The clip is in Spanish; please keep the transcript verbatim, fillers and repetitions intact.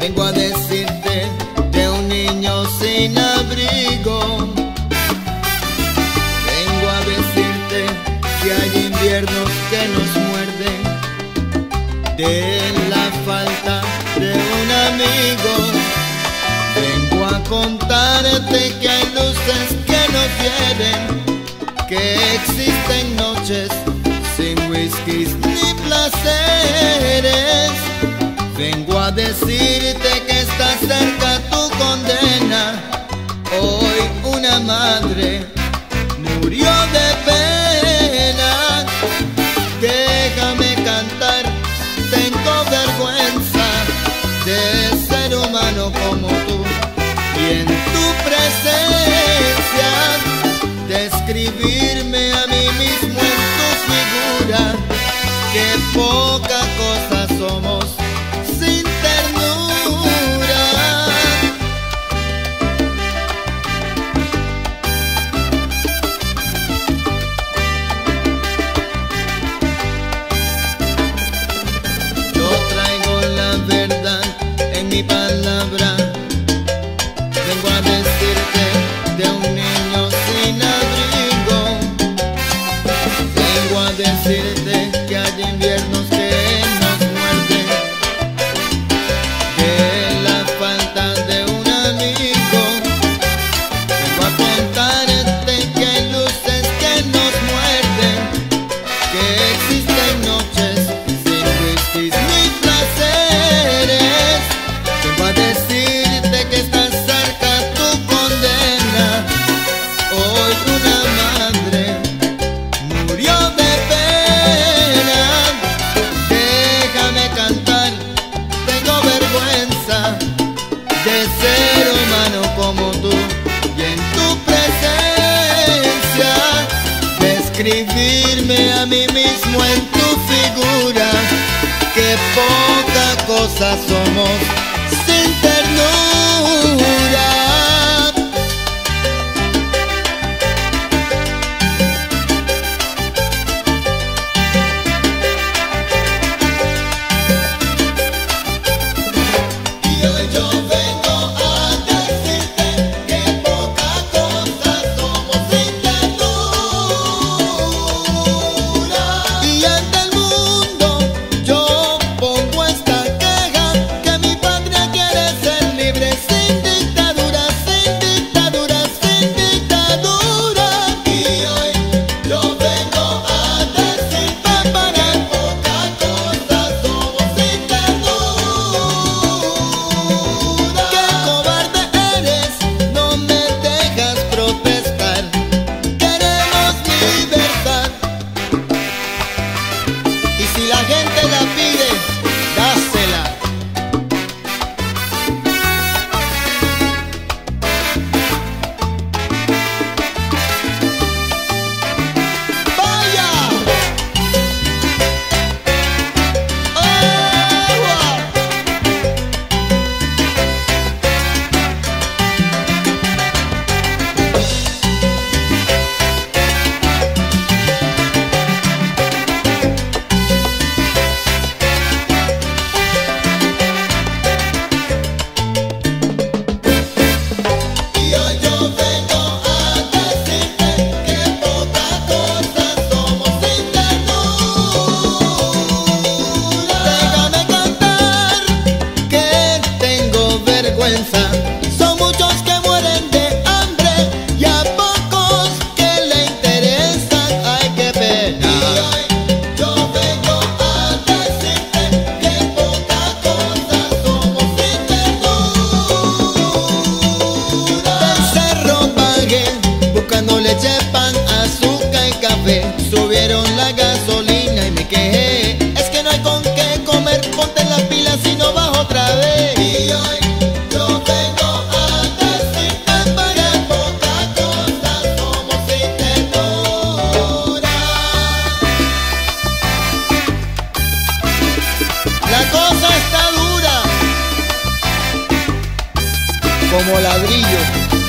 Vengo a decirte de un niño sin abrigo. Vengo a decirte que hay inviernos que nos muerden, de la falta de un amigo. Vengo a contarte que hay luces que nos hieren, que existen noches sin whiskies ni placeres. Vengo a decirte que está cerca tu condena. Hoy una madre murió de pena. Déjame cantar, tengo vergüenza de ser humano como tú, y en tu presencia describirme a mí mismo en tu figura. Qué poca cosa somos sin ternura. Yo traigo la verdad en mi palabra. Vengo a decirte de un niño sin abrigo. Vengo a decirte que hay inviernos que nos muerden, de la falta de un amigo. Vengo a contarte que hay luces que nos muerden, que existen noches sin whiskies ni placeres. Vengo a decirte que está cerca tu condena. Hoy una madre murió de pena. Déjame cantar, tengo vergüenza de ser humano como tú, y en tu presencia describirme a mí mismo en tu figura. Qué poca cosa somos sin ternura. Y hoy yo vengo a decirte que poca cosa somos sin ternura. Y ante el mundo yo pongo esta queja, que mi patria quiere ser libre, sin dictadura, sin dictadura, sin dictadura. Y hoy yo vengo a decirte para poca cosa somos sin ternura. Qué cobarde eres, no me dejas protestar. Queremos libertad, y si la gente la pide, dásela. ¡Vaya! ¡Oh! Y hoy yo vengo a decirte que poca cosa somos sin ternura. Déjame cantar, que tengo vergüenza. Son muchos que mueren de hambre y a pocos que le interesan. Ay, qué pena. Y hoy yo vengo a decirte que poca cosa somos sin ternura. Del cerro pagué, buscando leche, pan, azúcar y café. Subieron la gasolina y me quejé. Es que no hay con qué comer, ponte las pilas y no bajo otra vez. Y hoy yo vengo a decirte para poca cosa somos sin ternura. La cosa está dura como ladrillo.